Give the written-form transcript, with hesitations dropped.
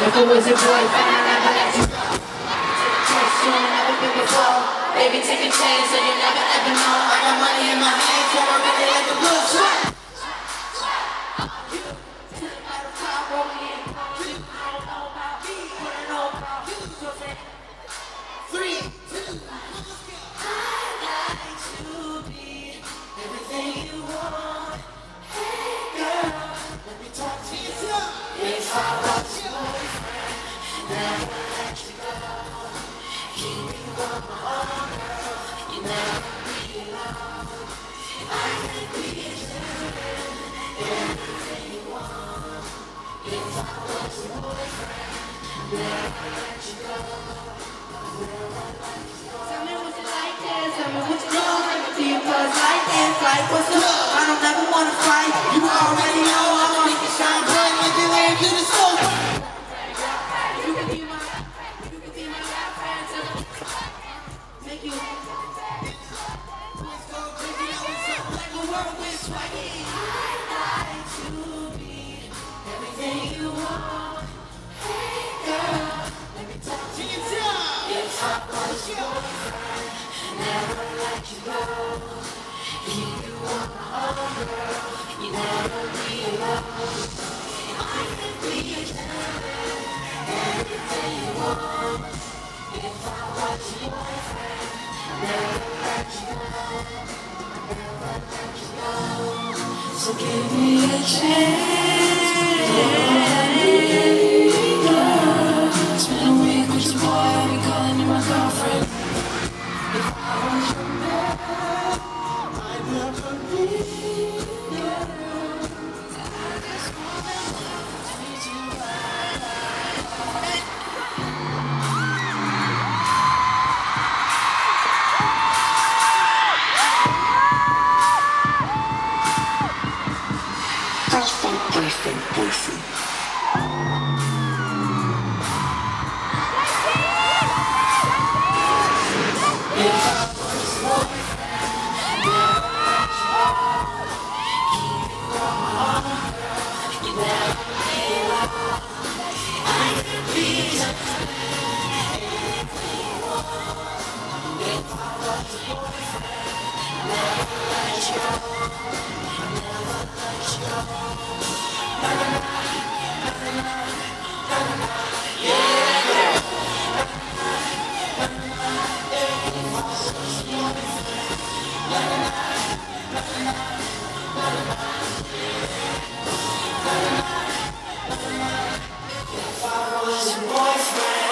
If it was your boyfriend, I'd never let you go. You ain't never been before. Baby, take a chance, so you never ever know. I got money in my hand, so I really let the blood sweat. Like, what's up? I don't ever wanna fight. You already know I'ma make it shine bright like the lamp to the soul. You can be my rap fan too. Make you go crazy, like a whirlwind swaggy. I'd like to be everything you want. Hey girl, let me talk to you too. If I was your friend, never let you go. Keep you on my own, girl. You never be alone. I can be your gentleman, everything you want. If I was your boyfriend, never let you go, never let you go. So give me a chance, girl. It's been a week with your boy, I've been calling you my girlfriend. If I was your man, never be there. I just wanna treat you right. Boyfriend. If I was your boyfriend.